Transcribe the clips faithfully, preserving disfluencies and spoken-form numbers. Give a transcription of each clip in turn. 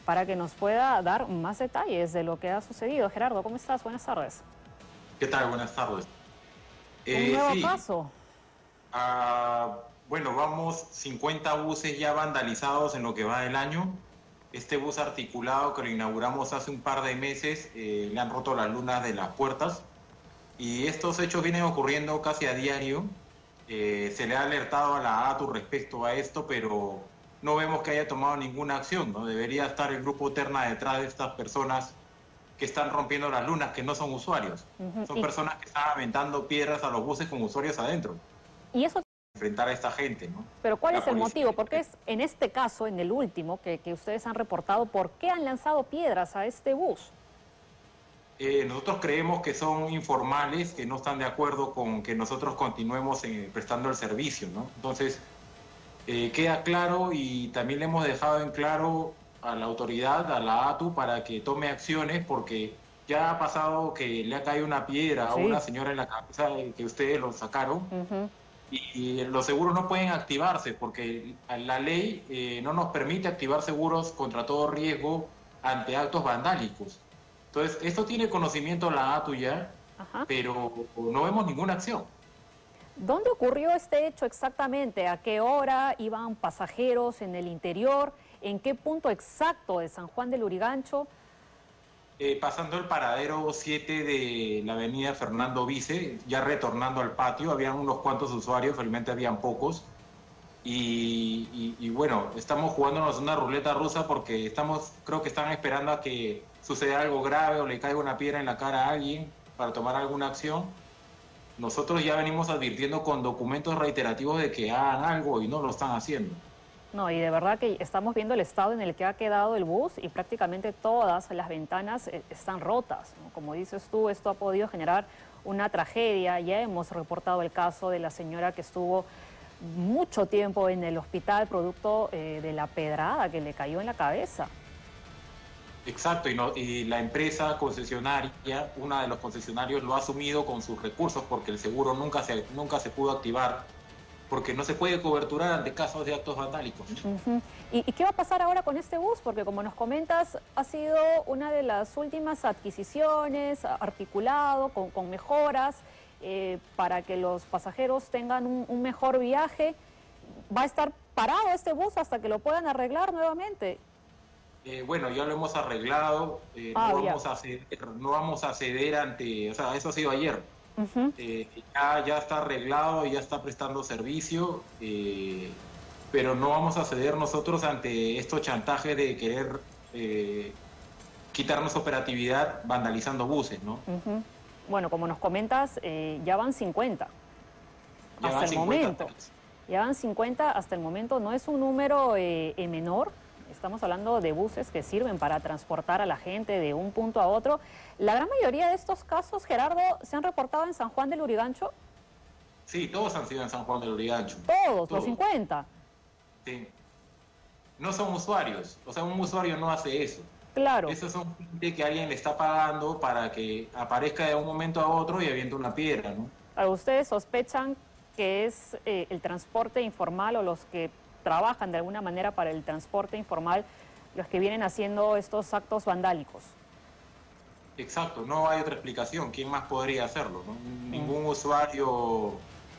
para que nos pueda dar más detalles de lo que ha sucedido. Gerardo, ¿cómo estás? Buenas tardes. ¿Qué tal? Buenas tardes. Eh, ¿Un nuevo sí. caso? Uh, bueno, vamos cincuenta buses ya vandalizados en lo que va del año. Este bus articulado que lo inauguramos hace un par de meses, eh, le han roto las lunas de las puertas. Y estos hechos vienen ocurriendo casi a diario. Eh, se le ha alertado a la A T U respecto a esto, pero no vemos que haya tomado ninguna acción, ¿no? Debería estar el grupo Terna detrás de estas personas que están rompiendo las lunas, que no son usuarios. Uh-huh. Son y... personas que están aventando piedras a los buses con usuarios adentro. ¿Y eso? Enfrentar a esta gente, ¿no? Pero ¿cuál la es el policía... motivo? Porque es en este caso, en el último que, que ustedes han reportado, ¿por qué han lanzado piedras a este bus? Eh, nosotros creemos que son informales, que no están de acuerdo con que nosotros continuemos eh, prestando el servicio, ¿no? Entonces, eh, queda claro y también le hemos dejado en claro a la autoridad, a la A T U, para que tome acciones, porque ya ha pasado que le ha caído una piedra sí. a una señora en la cabeza que ustedes lo sacaron, uh-huh. y, y los seguros no pueden activarse, porque la ley eh, no nos permite activar seguros contra todo riesgo ante actos vandálicos. Entonces, esto tiene conocimiento la A T U ya, Ajá. pero no vemos ninguna acción. ¿Dónde ocurrió este hecho exactamente? ¿A qué hora iban pasajeros en el interior? ¿En qué punto exacto de San Juan del Lurigancho? Eh, pasando el paradero siete de la avenida Fernando Vice, ya retornando al patio, habían unos cuantos usuarios, felizmente habían pocos. Y, y, y bueno, estamos jugándonos una ruleta rusa porque estamos, creo que están esperando a que suceda algo grave o le caiga una piedra en la cara a alguien para tomar alguna acción. Nosotros ya venimos advirtiendo con documentos reiterativos de que hagan algo y no lo están haciendo. No, y de verdad que estamos viendo el estado en el que ha quedado el bus y prácticamente todas las ventanas están rotas, ¿no? Como dices tú, esto ha podido generar una tragedia. Ya hemos reportado el caso de la señora que estuvo mucho tiempo en el hospital producto eh, de la pedrada que le cayó en la cabeza. Exacto, y, no, y la empresa concesionaria, una de los concesionarios lo ha asumido con sus recursos porque el seguro nunca se, nunca se pudo activar, porque no se puede coberturar ante casos de actos vandálicos. Uh-huh. ¿Y, ¿Y qué va a pasar ahora con este bus? Porque como nos comentas, ha sido una de las últimas adquisiciones, articulado, con, con mejoras, eh, para que los pasajeros tengan un, un mejor viaje. ¿Va a estar parado este bus hasta que lo puedan arreglar nuevamente? Eh, bueno, ya lo hemos arreglado, eh, ah, no, vamos a ceder, no vamos a ceder ante, o sea, eso ha sido ayer. Uh-huh. eh, ya, ya está arreglado, ya está prestando servicio, eh, pero no vamos a ceder nosotros ante estos chantajes de querer eh, quitarnos operatividad vandalizando buses, ¿no? Uh-huh. Bueno, como nos comentas, eh, ya van cincuenta ya hasta van el cincuenta, momento. Ya van cincuenta hasta el momento, no es un número eh, menor. Estamos hablando de buses que sirven para transportar a la gente de un punto a otro. ¿La gran mayoría de estos casos, Gerardo, se han reportado en San Juan del Lurigancho? Sí, todos han sido en San Juan del Lurigancho. ¿Todos? ¿Los cincuenta? Sí. No son usuarios. O sea, un usuario no hace eso. Claro. Esos son gente que alguien le está pagando para que aparezca de un momento a otro y aviente una piedra, ¿no? Claro, ¿ustedes sospechan que es eh, el transporte informal o los que trabajan de alguna manera para el transporte informal los que vienen haciendo estos actos vandálicos? Exacto, no hay otra explicación. ¿Quién más podría hacerlo, no? Ningún mm. usuario o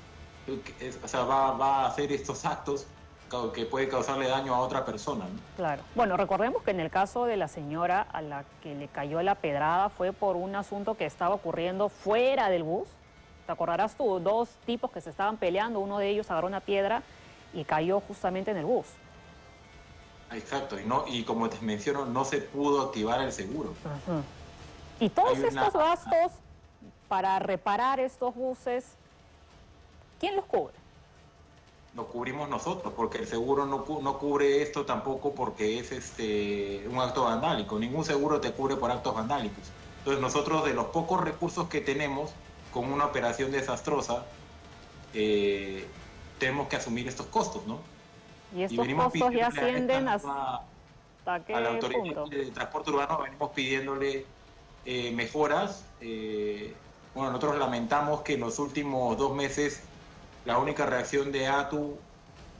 sea, va, va a hacer estos actos que puede causarle daño a otra persona, ¿no? Claro. Bueno, recordemos que en el caso de la señora a la que le cayó la pedrada fue por un asunto que estaba ocurriendo fuera del bus. ¿Te acordarás tú? Dos tipos que se estaban peleando, uno de ellos agarró una piedra y cayó justamente en el bus. Exacto, y, no, y como te menciono, no se pudo activar el seguro. Uh-huh. Y todos Hay estos una... gastos para reparar estos buses, ¿quién los cubre? Lo cubrimos nosotros, porque el seguro no, no cubre esto tampoco porque es este, un acto vandálico. Ningún seguro te cubre por actos vandálicos. Entonces nosotros, de los pocos recursos que tenemos con una operación desastrosa, eh, tenemos que asumir estos costos, ¿no? Y estos y costos ya ascienden a, a, ¿hasta qué a la autoridad punto? de transporte urbano, venimos pidiéndole eh, mejoras. Eh, bueno, nosotros lamentamos que en los últimos dos meses la única reacción de A T U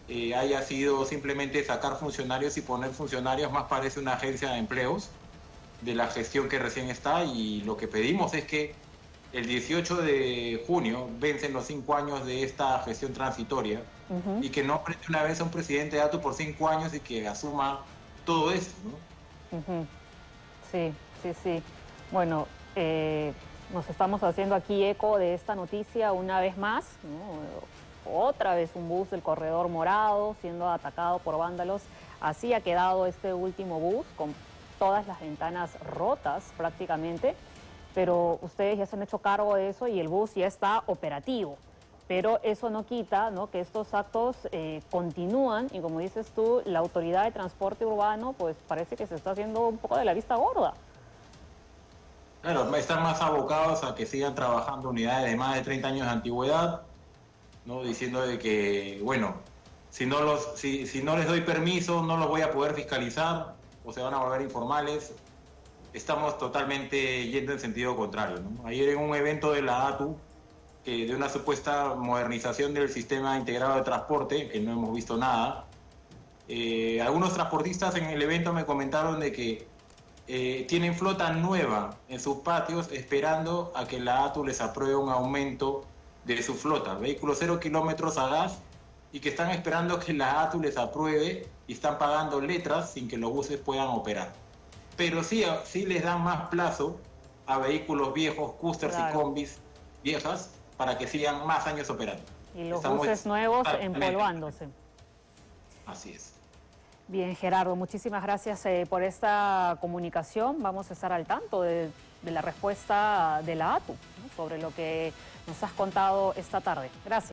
eh, haya sido simplemente sacar funcionarios y poner funcionarios, más parece una agencia de empleos de la gestión que recién está, y lo que pedimos es que el dieciocho de junio vencen los cinco años de esta gestión transitoria, uh-huh. y que no preste una vez a un presidente de ATU por cinco años y que asuma todo esto, ¿no? Uh-huh. Sí, sí, sí. Bueno, eh, nos estamos haciendo aquí eco de esta noticia una vez más, ¿no? Otra vez un bus del corredor morado siendo atacado por vándalos. Así ha quedado este último bus, con todas las ventanas rotas prácticamente, pero ustedes ya se han hecho cargo de eso y el bus ya está operativo. Pero eso no quita, ¿no?, que estos actos eh, continúan, y como dices tú, la autoridad de transporte urbano pues parece que se está haciendo un poco de la vista gorda. Claro, están más abocados a que sigan trabajando unidades de más de treinta años de antigüedad, ¿no?, diciendo de que, bueno, si no, los, si, si no les doy permiso no los voy a poder fiscalizar o se van a volver informales. Estamos totalmente yendo en sentido contrario, ¿no? Ayer en un evento de la ATU, que de una supuesta modernización del sistema integrado de transporte, que no hemos visto nada, eh, algunos transportistas en el evento me comentaron de que eh, tienen flota nueva en sus patios esperando a que la ATU les apruebe un aumento de su flota, vehículos cero kilómetros a gas, y que están esperando que la ATU les apruebe y están pagando letras sin que los buses puedan operar. Pero sí, sí les dan más plazo a vehículos viejos, cústers, claro, y combis viejas, para que sigan más años operando. Y los Estamos buses nuevos empolvándose. Así es. Bien, Gerardo, muchísimas gracias eh, por esta comunicación. Vamos a estar al tanto de, de la respuesta de la ATU, ¿no?, sobre lo que nos has contado esta tarde. Gracias.